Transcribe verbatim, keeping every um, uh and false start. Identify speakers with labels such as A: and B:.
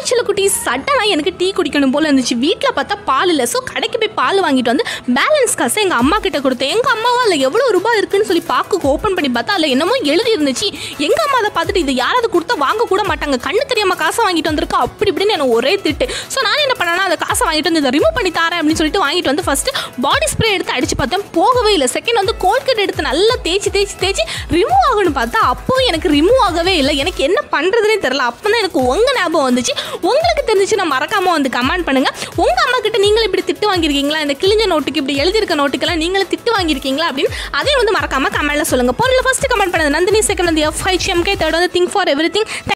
A: chellakutties சடனா எனக்கு tea குடிக்கணும் போல இருந்துச்சு. வீட்ல பார்த்தா பால் இல்ல. சோ கடைக்கு போய் பால் வாங்கிட்டு வந்து பேலன்ஸ் காசை எங்க அம்மா கிட்ட கொடுத்தேன். எங்க அம்மாவா இல்ல எவ்வளவு ரூபாய் இருக்குன்னு சொல்லி பாக்கு ஓபன் பண்ணி பார்த்தா அதுல என்னமோ எழுதி இருந்துச்சு. எங்க அம்மா அதை பார்த்துட்டு இது யாராவது கொடுத்தா வாங்க கூட மாட்டாங்க, கண்ணு தெரியாம காசை வாங்கிட்டு வந்திருக்கா அப்படி இப்படின்னு எனக்கு ஒரே திட்டு. ஸோ நான் என்ன பண்ணேன்னா அதை காசை வாங்கிட்டு வந்து இதை ரிமூவ் பண்ணி தரேன் அப்படின்னு சொல்லிட்டு வாங்கிட்டு வந்து ஃபர்ஸ்ட் பாடி ஸ்ப்ரே எடுத்து அடிச்சு பார்த்தேன், போகவே இல்லை. செகண்ட் வந்து கோல்கேட் எடுத்து நல்லா தேய்ச்சி தேய்ச்சி தேய்ச்சி ரிமூவ் ஆகணும்னு பார்த்தா அப்பவும் எனக்கு ரிமூவ் ஆகவே இல்லை. எனக்கு என்ன பண்றதுனே தெரியல. அப்பதான் எனக்கு உங்க ஞாபகம் வந்துச்சு. உங்களுக்கு தெரிஞ்சுச்சுன்னா மறக்காம வந்து கமெண்ட் பண்ணுங்க. உங்க அம்மா கிட்ட நீங்களும் இப்படி திட்டு வாங்கியிருக்கீங்களா, இந்த கிழிஞ்ச நோட்டுக்கு இப்படி எழுதியிருக்க நோட்டுக்கெல்லாம் நீங்களும் திட்டு வாங்கியிருக்கீங்களா அப்படின்னு அதையும் வந்து மறக்காம கமெண்ட்ல சொல்லுங்க. பொருள் ஃபர்ஸ்ட் கமெண்ட் பண்ணது நந்தினி, செகண்ட் வந்து F H M K, third வந்து திங்க் ஃபார் எவ்ரி திங்.